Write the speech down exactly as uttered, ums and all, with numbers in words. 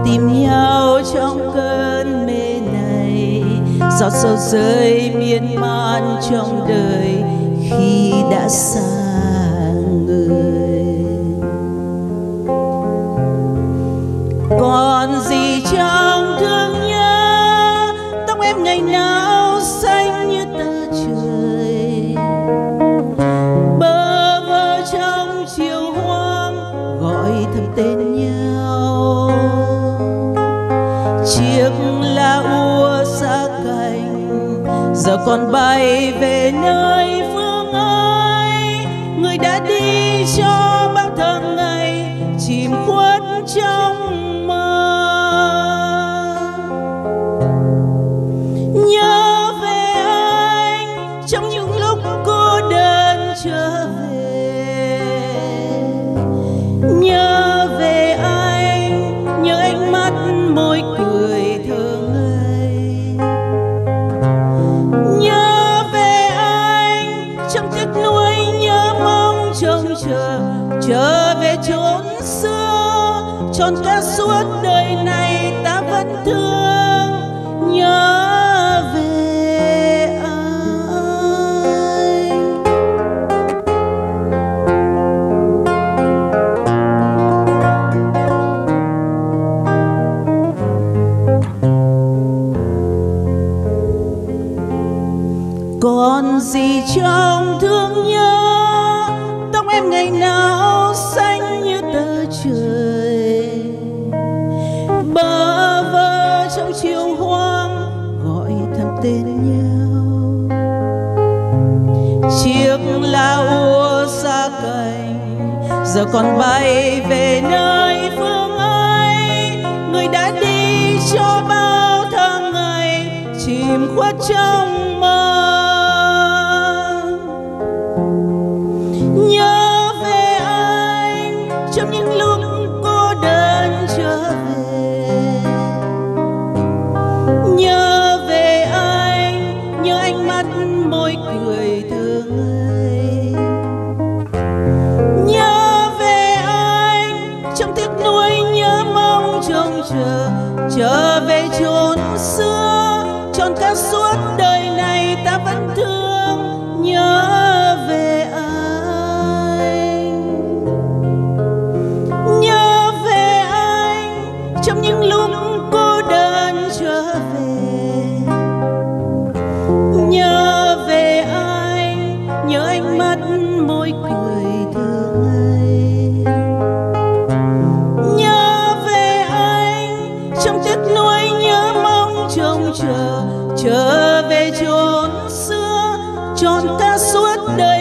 tìm nhau trong cơn mê này, giọt sầu rơi miên man trong đời khi đã xa người. Còn gì trong thương nhớ, tóc em ngày nào xanh như tờ trời, bơ vơ trong chiều hoang gọi thầm tên nhau. Chiếc lá úa xa cành giờ còn bay về nơi phương ấy, người đã đi cho bao tháng ngày chìm khuất trong mơ. Nhớ về anh trong những lúc cô đơn trở về, nhớ về anh, nhớ ánh mắt môi cười thơ ngây. Nhớ về anh trong tiếc nuối, nhớ mong trông chờ trở về chốn xưa, trọn cả suốt đời này ta vẫn thương. Nhớ về anh. Còn gì trong thương nhớ, tóc em ngày nào xanh như tờ trời, bơ vơ trong chiều hoang gọi thầm tên nhau. Chiếc lá úa xa cành giờ còn bay về nơi phương ấy, người đã đi cho bao tháng ngày chìm khuất trong mơ. Nhớ về anh trong những lúc cô đơn trở về, nhớ về anh, nhớ ánh mắt môi cười thơ ngây. Nhớ về anh trong tiếc nuối, nhớ mong trông chờ trở về chốn xưa, trọn cả suốt đời này ta vẫn thương. Nhớ về anh, nhớ về anh trong những lúc cô đơn trở về, nhớ về anh, nhớ ánh mắt môi cười thơ ngây. Nhớ về anh trong tiếc nuối, nhớ mong trông chờ trở về chốn xưa, trọn cả suốt đời